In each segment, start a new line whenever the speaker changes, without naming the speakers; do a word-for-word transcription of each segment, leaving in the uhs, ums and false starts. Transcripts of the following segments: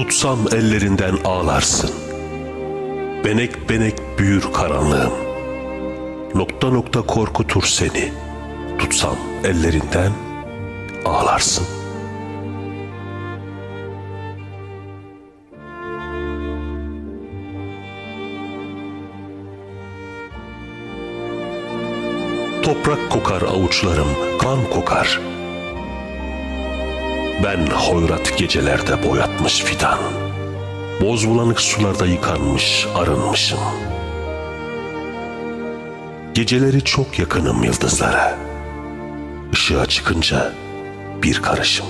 Tutsam ellerinden ağlarsın. Benek benek büyür karanlığım. Nokta nokta korkutur seni. Tutsam ellerinden ağlarsın. Toprak kokar avuçlarım, kan kokar. Ben hoyrat gecelerde boyatmış fidan, boz bulanık sularda yıkanmış arınmışım. Geceleri çok yakınım yıldızlara, ışığa çıkınca bir karışım.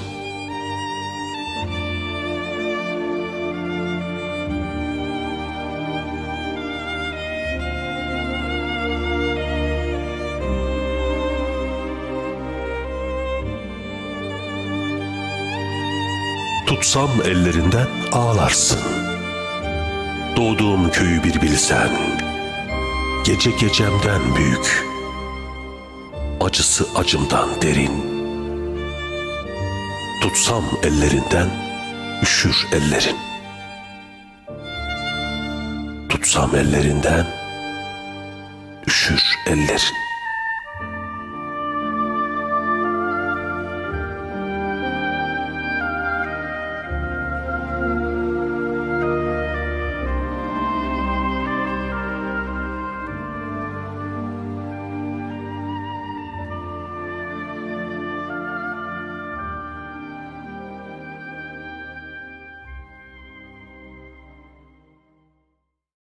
Tutsam ellerinden ağlarsın. Doğduğum köyü bir bilsen, gece gecemden büyük, acısı acımdan derin. Tutsam ellerinden üşür ellerin. Tutsam ellerinden üşür ellerin.